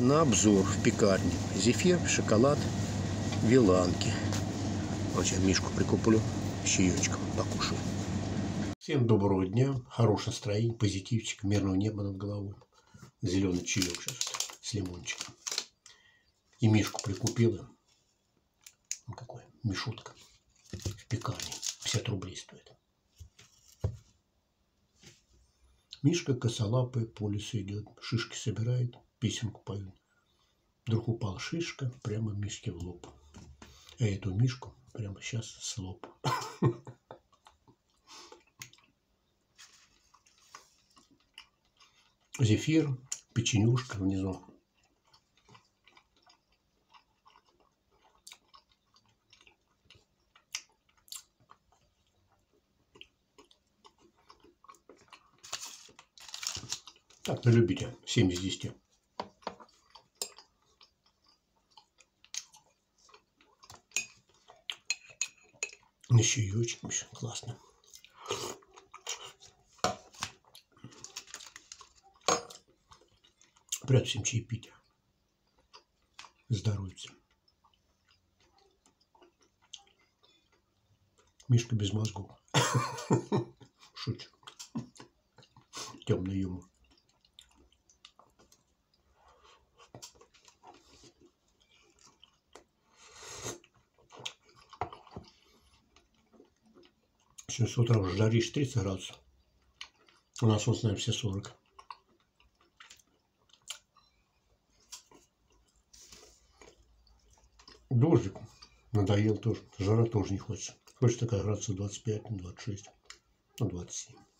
на обзор в пекарне. Зефир, шоколад, виланки. Вот я Мишку прикуплю с чаечком, покушаю. Всем доброго дня, хорошее настроение, позитивчик, мирного неба над головой. Зеленый чаек сейчас с лимончиком. И Мишку прикупила. Ну, какой мишутка в пекарне. 50 рублей стоит. Мишка косолапый по лесу идет, шишки собирает, песенку поет. Вдруг упала шишка прямо Мишке в лоб. А эту Мишку прямо сейчас слоп. Зефир, печенюшка внизу. Так, на любителя, 7 из 10. На чаечек еще классно. Прям всем чаепитие. Здоровьте. Мишка без мозгов. Шучу. Темный юмор. Сегодня с утра уже жаришь 30 градусов. У нас, вот знаем, все 40. Дождик надоел тоже. Жара тоже не хочется. Хочется такая градусов 25, 26, 27.